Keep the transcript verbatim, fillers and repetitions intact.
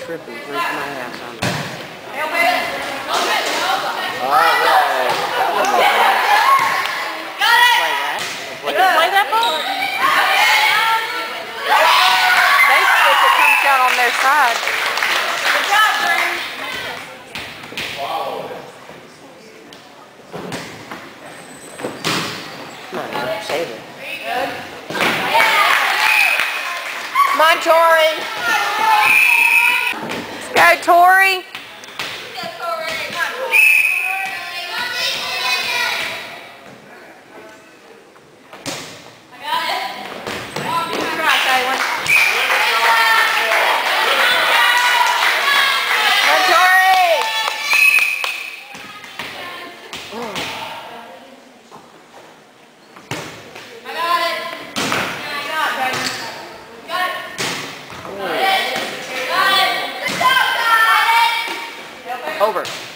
tripping. Where's my ass on that? Alright. Got it! Play that. Play that. Play that ball? They switch, it comes down on their side. Good job, Drew. Come on, now, save it. Good. Come on, Tori. Let's go, Tori. Over.